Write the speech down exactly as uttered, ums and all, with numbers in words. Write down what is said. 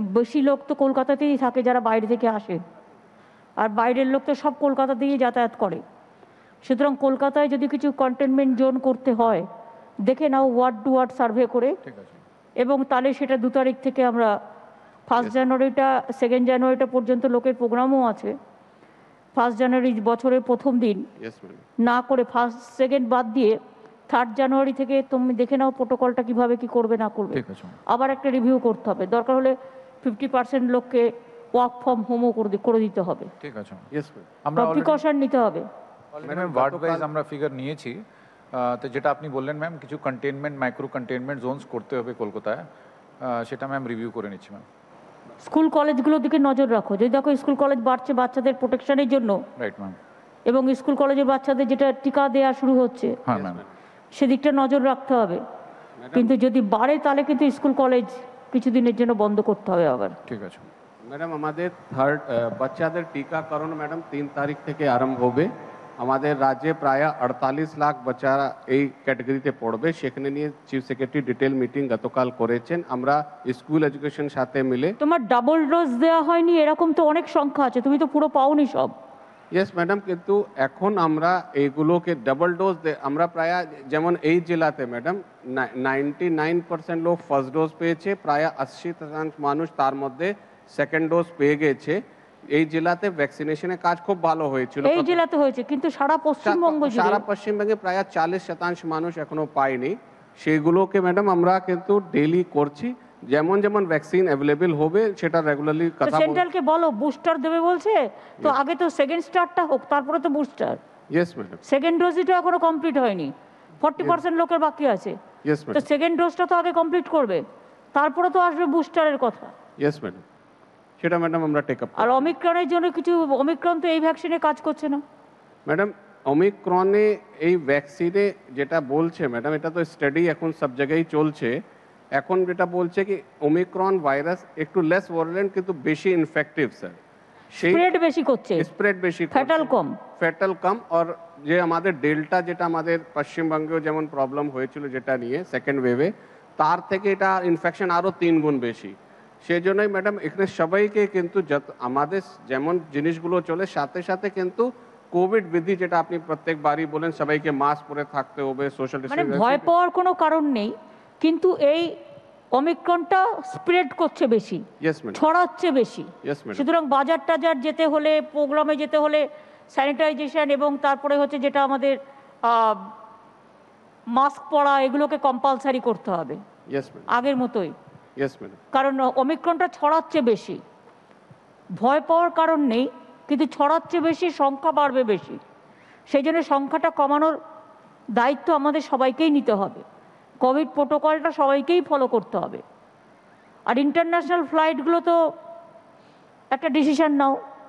বেশি লোক তো কলকাতাতেই থাকে যারা বাইরে থেকে আসে, আর বাইরের লোক তো সব কলকাতা দিয়েই যাতায়াত করে। সুতরাং কলকাতায় যদি কিছু কন্টেনমেন্ট জোন করতে হয়, দেখে নাও ওয়ার্ড টু ওয়ার্ড সার্ভে করে, এবং তাহলে সেটা দু তারিখ থেকে আমরা ফার্স্ট জানুয়ারিটা সেকেন্ড জানুয়ারিটা পর্যন্ত লোকের প্রোগ্রামও আছে। ফার্স্ট জানুয়ারি বছরের প্রথম দিন না করে ফার্স্ট সেকেন্ড বাদ দিয়ে থার্ড জানুয়ারি থেকে তুমি দেখে নাও প্রোটোকলটা কিভাবে কি করবে না করবে, আবার একটা রিভিউ করতে হবে। দরকার হলে ফিফটি পার্সেন্ট লোককে ওয়ার্ক ফ্রম হোমও করে দিতে হবে। ঠিক আছে, আমরা প্রিকশন নিতে হবে। ম্যাম ওয়ার্ড ওয়াইজ আমরা ফিগার নিয়েছি, তো যেটা আপনি বললেন ম্যাম কিছু কন্টেনমেন্ট মাইক্রো কন্টেনমেন্ট জোনস করতে হবে কলকাতায়, সেটা ম্যাম রিভিউ করে নিচ্ছি ম্যাম। স্কুল কলেজগুলোর দিকে নজর রাখো, যদি দেখো স্কুল কলেজ বাড়ছে বাচ্চাদের প্রোটেকশনের জন্য, রাইট ম্যাম, এবং স্কুল কলেজের বাচ্চাদের যেটা টিকা দেওয়া শুরু হচ্ছে, হ্যাঁ ম্যাম, সেদিকটা নজর রাখতে হবে। কিন্তু যদি বাড়ে তাহলে কিন্তু স্কুল কলেজ কিছুদিনের জন্য বন্ধ করতে হবে আবার। ঠিক আছে ম্যাডাম, আমাদের থার্ড বাচ্চাদের টিকাকরণ ম্যাডাম তিন তারিখ থেকে আরম্ভ হবে। আমাদের রাজ্যে প্রায় আটতাল্লিশ লাখ বাচ্চারা এই ক্যাটাগরিতে পড়বে, সেখানে নিয়ে চিফ সেক্রেটারি ডিটেল মিটিং গতকাল করেছেন। আমরা স্কুল এডুকেশন সাথে মিলে। তোমার ডাবল ডোজ দেওয়া হয়নি এরকম তো অনেক সংখ্যা আছে, তুমি তো পুরো পাওনি সব। ইয়েস ম্যাডাম, কিন্তু এখন আমরা এইগুলোকে ডাবল ডোজ আমরা প্রায়, যেমন এই জেলাতে ম্যাডাম নাইনটি নাইন পার্সেন্ট লোক ফার্স্ট ডোজ পেয়েছে, প্রায় আশি শতাংশ মানুষ তার মধ্যে সেকেন্ড ডোজ পেয়ে গেছে। এই জেলাতে ভ্যাকসিনেশনের কাজ খুব ভালো হয়েছিল, এই জেলাতে হয়েছে, কিন্তু সারা পশ্চিমবঙ্গ সারা পশ্চিমবঙ্গে প্রায় চাল্লিশ শতাংশ মানুষ এখনো পায়নি। সেগুলোকে ম্যাডাম আমরা কিন্তু ডেইলি করছি, যেমন যেমন ভ্যাকসিন অ্যাভেলেবেল হবে সেটা রেগুলারলি কথা বলছি। সেন্ট্রালকে বলো বুস্টার দেবে বলছে, তো আগে তো সেকেন্ড স্টারটা হোক, তারপরে তো বুস্টার। ইয়েস ম্যাডাম, সেকেন্ড ডোজটা এখনো কমপ্লিট হয়নি, ফর্টি পার্সেন্ট লোকের বাকি আছে। ইয়েস ম্যাডাম, তো সেকেন্ড ডোজটা তো আগে কমপ্লিট করবে, তারপরে তো আসবে বুস্টারের কথা। ইয়েস ম্যাডাম, সেটা ম্যাডাম আমরা টেক আপ। আর অমিক্রনের জন্য কিছু, অমিক্রন তো এই ভ্যাকসিনে কাজ করছে না ম্যাডাম। অমিক্রনে এই ভ্যাকসিনে যেটা বলছে ম্যাডাম, এটা তো স্টাডি এখন সব জায়গায় চলছে। এখন যেটা বলছে কি ওমিক্রন ভাইরাস একটু লেস ভায়োলেন্ট কিন্তু বেশি ইনফেক্টিভ স্যার, স্প্রেড বেশি করছে, স্প্রেড বেশি, ফ্যাটাল কম, ফ্যাটাল কম। আর যে আমাদের ডেল্টা যেটা আমাদের পশ্চিমবঙ্গেও যেমন প্রবলেম হয়েছিল যেটা নিয়ে সেকেন্ড ওয়েভে, তার থেকে এটা ইনফেকশন আরও তিন গুণ বেশি। সেই জন্যই ম্যাডাম এখানে সবাইকে কিন্তু যত আমাদের যেমন জিনিসগুলো চলে সাথে সাথে কিন্তু কোভিড বিধি যেটা আপনি প্রত্যেকবারই বলেন সবাইকে মাস্ক পরে থাকতে হবে, সোশ্যাল ডিস্টেন্স, ভয় পাওয়ার কোনো কারণ নেই। কিন্তু এই অমিক্রনটা স্প্রেড করছে বেশি, ছড়াচ্ছে বেশি, সুতরাং বাজার টাজার যেতে হলে, প্রোগ্রামে যেতে হলে স্যানিটাইজেশন এবং তারপরে হচ্ছে যেটা আমাদের মাস্ক পরা, এগুলোকে কম্পালসারি করতে হবে আগের মতোই। কারণ অমিক্রনটা ছড়াচ্ছে বেশি, ভয় পাওয়ার কারণ নেই, কিন্তু ছড়াচ্ছে বেশি, সংখ্যা বাড়বে বেশি। সেই জন্য সংখ্যাটা কমানোর দায়িত্ব আমাদের সবাইকেই নিতে হবে। কোভিড প্রোটোকলটা সবাইকেই ফলো করতে হবে। আর ইন্টারন্যাশনাল ফ্লাইটগুলো তো একটা ডিসিশন নাও,